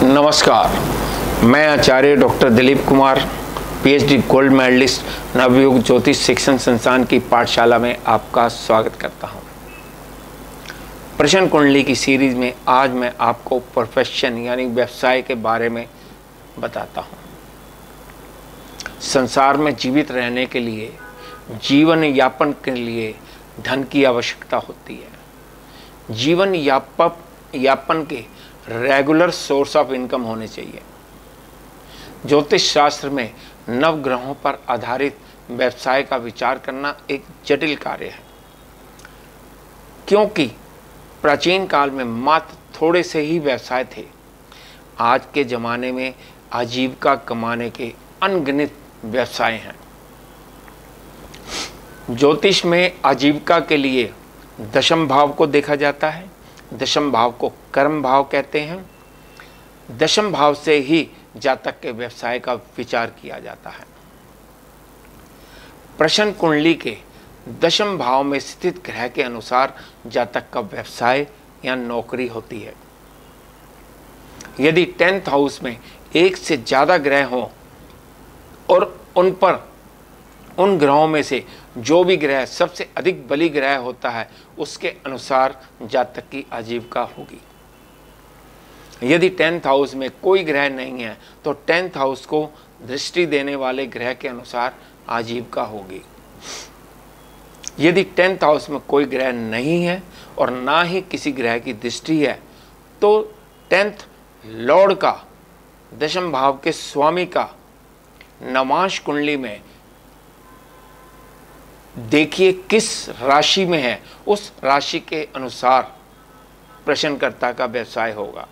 नमस्कार, मैं Acharya doctor Dilip Kumar, PhD gold medalist, Navyug Jyotish Shikshan संस्थान की पाठशाला में आपका स्वागत करता हूं। प्रश्न कुंडली की सीरीज में आज मैं आपको प्रोफेशन यानी व्यवसाय के बारे में बताता हूं। संसार में जीवित रहने के लिए, जीवन यापन के लिए धन की आवश्यकता होती है। जीवन यापन के रेगुलर सोर्स ऑफ इनकम होने चाहिए। ज्योतिष शास्त्र में नवग्रहों पर आधारित व्यवसाय का विचार करना एक जटिल कार्य है, क्योंकि प्राचीन काल में मात्र थोड़े से ही व्यवसाय थे। आज के ज़माने में आजीविका कमाने के अनगिनत व्यवसाय हैं। ज्योतिष में आजीविका के लिए दशम भाव को देखा जाता है। दशम भाव को कर्म भाव कहते हैं। दशम भाव से ही जातक के व्यवसाय का विचार किया जाता है। प्रश्न कुंडली के दशम भाव में स्थित ग्रह के अनुसार जातक का व्यवसाय या नौकरी होती है। यदि 10th हाउस में एक से ज़्यादा ग्रह हों और उन ग्रहों में से जो भी ग्रह सबसे अधिक बली ग्रह होता है, उसके अनुसार जातक की आजीविका होगी। यदि 10th हाउस में कोई ग्रह नहीं है तो 10th हाउस को दृष्टि देने वाले ग्रह के अनुसार आजीविका होगी। यदि 10th हाउस में कोई ग्रह नहीं है और ना ही किसी ग्रह की दृष्टि है, तो 10th लॉर्ड का, दशम भाव के स्वामी का नवांश कुंडली में देखिए किस राशि में है, उस राशि के अनुसार प्रश्नकर्ता का व्यवसाय होगा।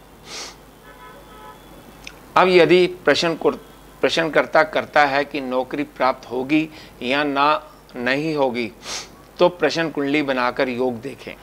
अब यदि प्रश्नकर्ता करता है कि नौकरी प्राप्त होगी या नहीं होगी, तो प्रश्न कुंडली बनाकर योग देखें।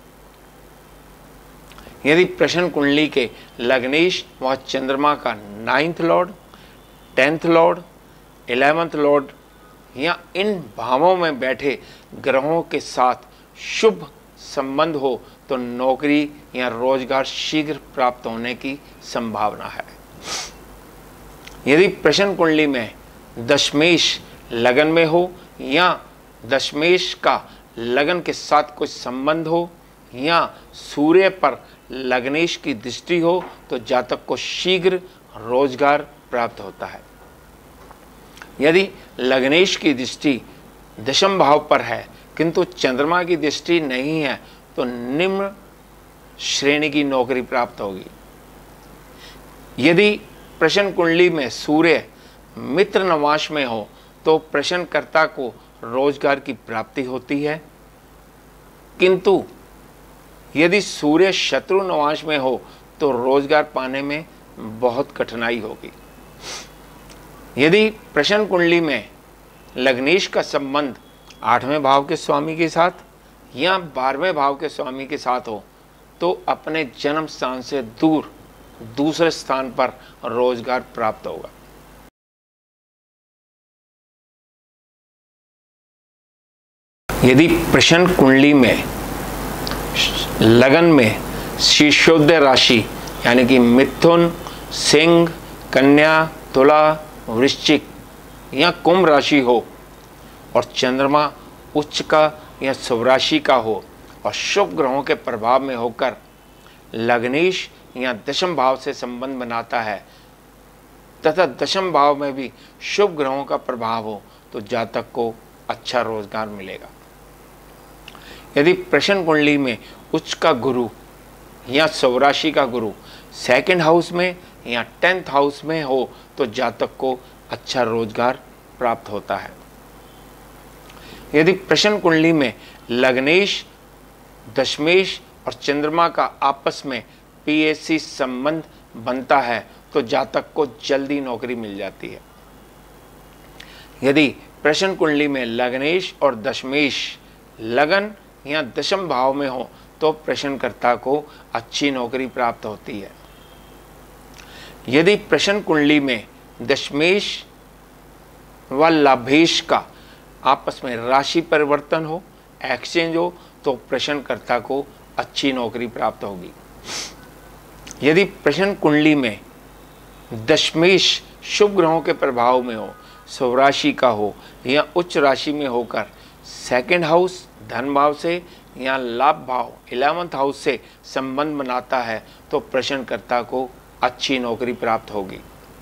यदि प्रश्न कुंडली के लग्नेश व चंद्रमा का 9th Lord, 10th Lord, 11th Lord या इन भावों में बैठे ग्रहों के साथ शुभ संबंध हो, तो नौकरी या रोजगार शीघ्र प्राप्त होने की संभावना है। यदि प्रश्न कुंडली में दशमेश लगन में हो या दशमेश का लगन के साथ कोई संबंध हो या सूर्य पर लग्नेश की दृष्टि हो, तो जातक को शीघ्र रोजगार प्राप्त होता है। यदि लग्नेश की दृष्टि दशम भाव पर है किंतु चंद्रमा की दृष्टि नहीं है, तो निम्न श्रेणी की नौकरी प्राप्त होगी। यदि प्रश्न कुंडली में सूर्य मित्र नवांश में हो, तो प्रश्नकर्ता को रोजगार की प्राप्ति होती है, किंतु यदि सूर्य शत्रु नवांश में हो तो रोजगार पाने में बहुत कठिनाई होगी। यदि प्रश्न कुंडली में लग्नेश का संबंध 8वें भाव के स्वामी के साथ या 12वें भाव के स्वामी के साथ हो, तो अपने जन्म स्थान से दूर दूसरे स्थान पर रोजगार प्राप्त होगा। यदि प्रश्न कुंडली में लगन में शीर्षोदय राशि यानी कि मिथुन, सिंह, कन्या, तुला, वृश्चिक या कुंभ राशि हो और चंद्रमा उच्च का या स्वराशि का हो और शुभ ग्रहों के प्रभाव में होकर लग्नेश या दशम भाव से संबंध बनाता है तथा दशम भाव में भी शुभ ग्रहों का प्रभाव हो, तो जातक को अच्छा रोजगार मिलेगा। यदि प्रश्न कुंडली में उच्च का गुरु या स्वराशि का गुरु 2nd हाउस में या 10th हाउस में हो, तो जातक को अच्छा रोजगार प्राप्त होता है। यदि प्रश्न कुंडली में लग्नेश, दशमेश और चंद्रमा का आपस में पीएससी संबंध बनता है, तो जातक को जल्दी नौकरी मिल जाती है। यदि प्रश्न कुंडली में लग्नेश और दशमेश लगन या दशम भाव में हो, तो प्रश्नकर्ता को अच्छी नौकरी प्राप्त होती है। यदि प्रश्न कुंडली में दशमेश व लाभेश का आपस में राशि परिवर्तन हो, एक्सचेंज हो, तो प्रश्नकर्ता को अच्छी नौकरी प्राप्त होगी। यदि प्रश्न कुंडली में दशमेश शुभ ग्रहों के प्रभाव में हो, स्वराशि का हो या उच्च राशि में होकर सेकंड हाउस धन भाव से या लाभ भाव 11th हाउस से संबंध बनाता है तो प्रश्नकर्ता को अच्छी नौकरी प्राप्त होगी।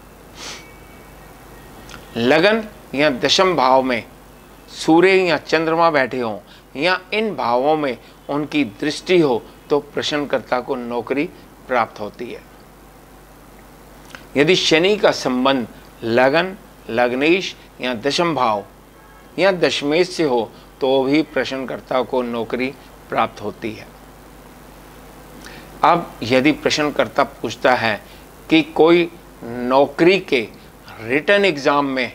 लगन या दशम भाव में सूर्य या चंद्रमा बैठे हों या इन भावों में उनकी दृष्टि हो तो प्रश्नकर्ता को नौकरी प्राप्त होती है। यदि शनि का संबंध लगन, लग्नेश या दशम भाव या दशमेश से हो तो भी प्रश्नकर्ता को नौकरी प्राप्त होती है। अब यदि प्रश्नकर्ता पूछता है कि कोई नौकरी के रिटन एग्जाम में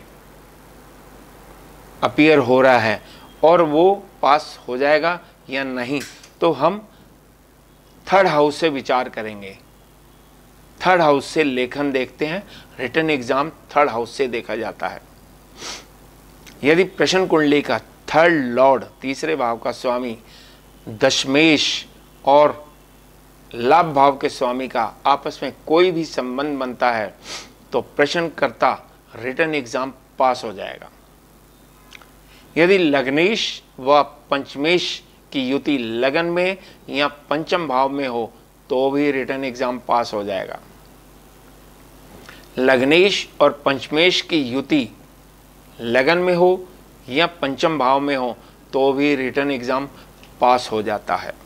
अपीयर हो रहा है और वो पास हो जाएगा या नहीं, तो हम थर्ड हाउस से विचार करेंगे। थर्ड हाउस से लेखन देखते हैं, रिटन एग्जाम थर्ड हाउस से देखा जाता है। यदि प्रश्न कुंडली का थर्ड लॉर्ड, तीसरे भाव का स्वामी दशमेश और लाभ भाव के स्वामी का आपस में कोई भी संबंध बनता है तो प्रश्नकर्ता रिटन एग्जाम पास हो जाएगा। यदि लग्नेश व पंचमेश की युति लगन में या पंचम भाव में हो तो भी रिटन एग्जाम पास हो जाएगा। लग्नेश और पंचमेश की युति लगन में हो या पंचम भाव में हो तो भी रिटन एग्जाम पास हो जाता है।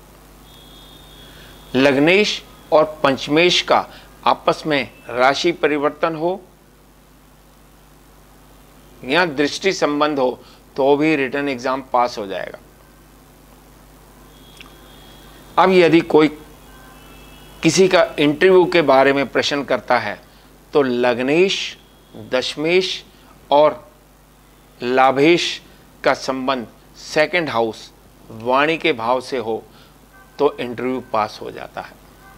लग्नेश और पंचमेश का आपस में राशि परिवर्तन हो या दृष्टि संबंध हो तो भी रिटन एग्जाम पास हो जाएगा। अब यदि कोई किसी का इंटरव्यू के बारे में प्रश्न करता है तो लग्नेश, दशमेश और लाभेश का संबंध सेकंड हाउस वाणी के भाव से हो तो इंटरव्यू पास हो जाता है।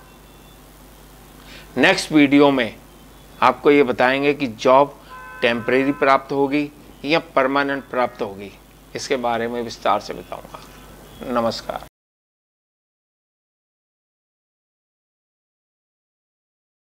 नेक्स्ट वीडियो में आपको ये बताएंगे कि जॉब टेम्परेरी प्राप्त होगी या परमानेंट प्राप्त होगी, इसके बारे में विस्तार से बताऊंगा। नमस्कार।